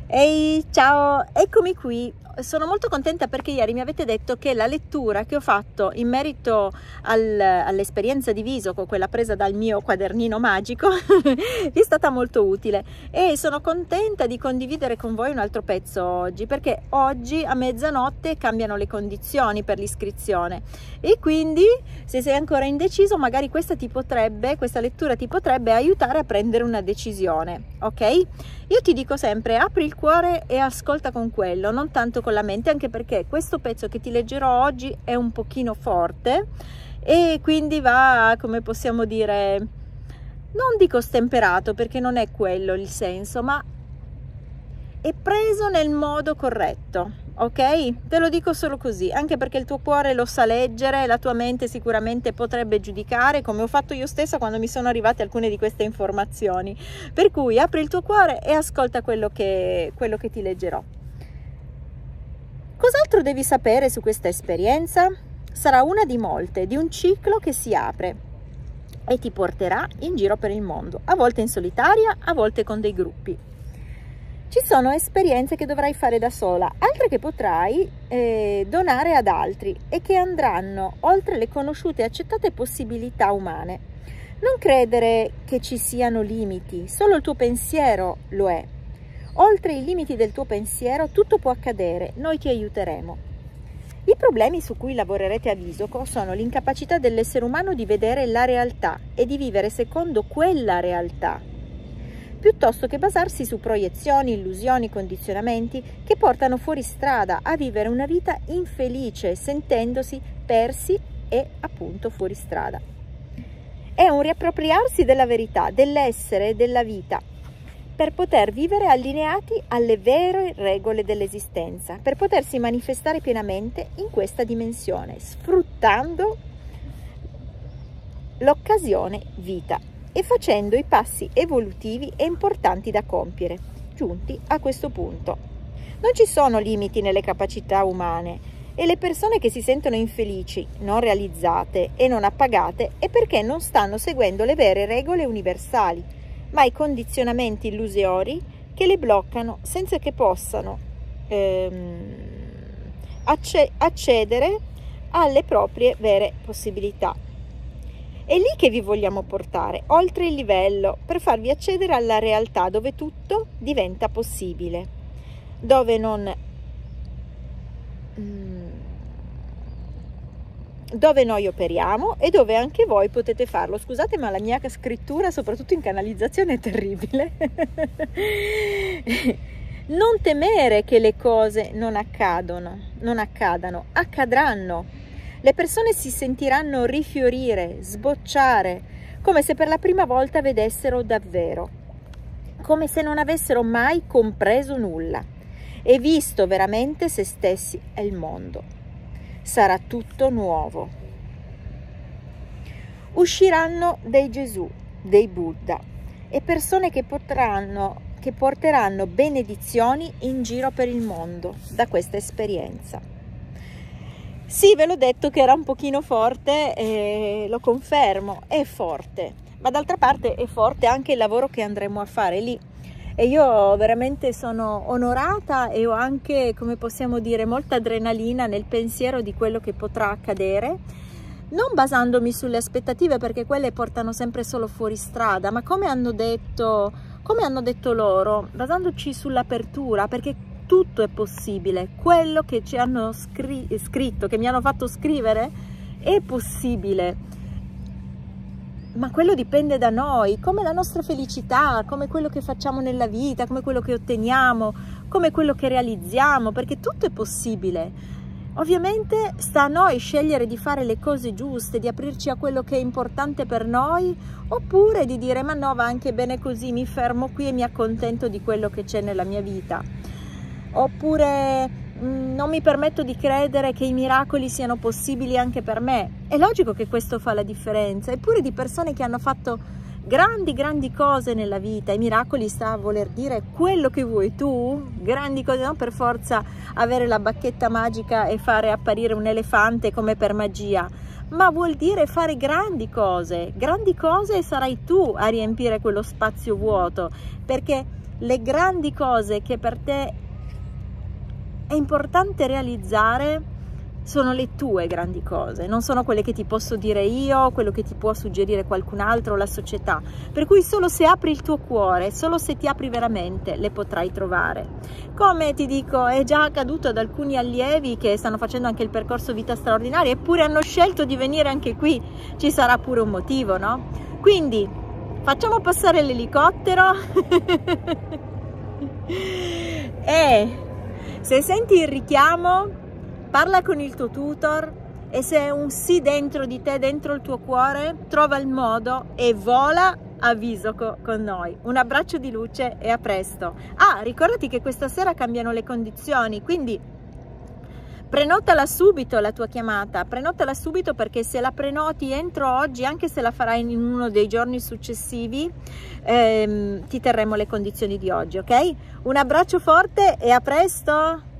Ehi, ciao, eccomi qui. Sono molto contenta perché ieri mi avete detto che la lettura che ho fatto in merito all'esperienza di viso, con quella presa dal mio quadernino magico, vi è stata molto utile e sono contenta di condividere con voi un altro pezzo oggi, perché oggi a mezzanotte cambiano le condizioni per l'iscrizione e quindi se sei ancora indeciso magari questa lettura ti potrebbe aiutare a prendere una decisione, ok? Io ti dico sempre, apri il cuore e ascolta con quello, non tanto con la mente, anche perché questo pezzo che ti leggerò oggi è un pochino forte e quindi va, come possiamo dire, non dico stemperato perché non è quello il senso, ma è preso nel modo corretto, ok? Te lo dico solo così, anche perché il tuo cuore lo sa leggere, la tua mente sicuramente potrebbe giudicare, come ho fatto io stessa quando mi sono arrivate alcune di queste informazioni. Per cui apri il tuo cuore e ascolta quello che ti leggerò. Cos'altro devi sapere su questa esperienza? Sarà una di molte, di un ciclo che si apre e ti porterà in giro per il mondo, a volte in solitaria, a volte con dei gruppi. Ci sono esperienze che dovrai fare da sola, altre che potrai donare ad altri e che andranno oltre le conosciute e accettate possibilità umane. Non credere che ci siano limiti, solo il tuo pensiero lo è. Oltre i limiti del tuo pensiero tutto può accadere, noi ti aiuteremo. I problemi su cui lavorerete a Visoco sono l'incapacità dell'essere umano di vedere la realtà e di vivere secondo quella realtà, piuttosto che basarsi su proiezioni, illusioni, condizionamenti che portano fuori strada a vivere una vita infelice, sentendosi persi e appunto fuori strada. È un riappropriarsi della verità, dell'essere e della vita, per poter vivere allineati alle vere regole dell'esistenza, per potersi manifestare pienamente in questa dimensione, sfruttando l'occasione vita e facendo i passi evolutivi e importanti da compiere, giunti a questo punto. Non ci sono limiti nelle capacità umane e le persone che si sentono infelici, non realizzate e non appagate è perché non stanno seguendo le vere regole universali, ma i condizionamenti illusori che le bloccano senza che possano accedere alle proprie vere possibilità. È lì che vi vogliamo portare, oltre il livello, per farvi accedere alla realtà dove tutto diventa possibile, dove noi operiamo e dove anche voi potete farlo. Scusate, ma la mia scrittura, soprattutto in canalizzazione, è terribile. Non temere che le cose non accadano, accadranno. Le persone si sentiranno rifiorire, sbocciare, come se per la prima volta vedessero davvero, come se non avessero mai compreso nulla e visto veramente se stessi e il mondo. Sarà tutto nuovo. Usciranno dei Gesù, dei Buddha e persone che porteranno benedizioni in giro per il mondo da questa esperienza. Sì, ve l'ho detto che era un pochino forte e lo confermo, è forte, ma d'altra parte è forte anche il lavoro che andremo a fare lì e io veramente sono onorata e ho anche, come possiamo dire, molta adrenalina nel pensiero di quello che potrà accadere, non basandomi sulle aspettative perché quelle portano sempre solo fuori strada, ma come hanno detto loro, basandoci sull'apertura, perché tutto è possibile. Quello che ci hanno scritto, che mi hanno fatto scrivere, è possibile. Ma quello dipende da noi, come la nostra felicità, come quello che facciamo nella vita, come quello che otteniamo, come quello che realizziamo, perché tutto è possibile. Ovviamente sta a noi scegliere di fare le cose giuste, di aprirci a quello che è importante per noi, oppure di dire ma no, va anche bene così, mi fermo qui e mi accontento di quello che c'è nella mia vita. Oppure non mi permetto di credere che i miracoli siano possibili anche per me. È logico che questo fa la differenza, eppure di persone che hanno fatto grandi cose nella vita. I miracoli sta a voler dire quello che vuoi tu, grandi cose, non per forza avere la bacchetta magica e fare apparire un elefante come per magia, ma vuol dire fare grandi cose e sarai tu a riempire quello spazio vuoto, perché le grandi cose che per te è importante realizzare sono le tue grandi cose, non sono quelle che ti posso dire io, quello che ti può suggerire qualcun altro o la società. Per cui solo se apri il tuo cuore, solo se ti apri veramente, le potrai trovare. Come ti dico, è già accaduto ad alcuni allievi che stanno facendo anche il percorso Vita Straordinaria, eppure hanno scelto di venire anche qui. Ci sarà pure un motivo, no? Quindi facciamo passare l'elicottero e se senti il richiamo, parla con il tuo tutor e se è un sì dentro di te, dentro il tuo cuore, trova il modo e vola a Visoco con noi. Un abbraccio di luce e a presto. Ah, ricordati che questa sera cambiano le condizioni, quindi prenotala subito la tua chiamata, prenotala subito, perché se la prenoti entro oggi, anche se la farai in uno dei giorni successivi, ti terremo le condizioni di oggi, ok? Un abbraccio forte e a presto!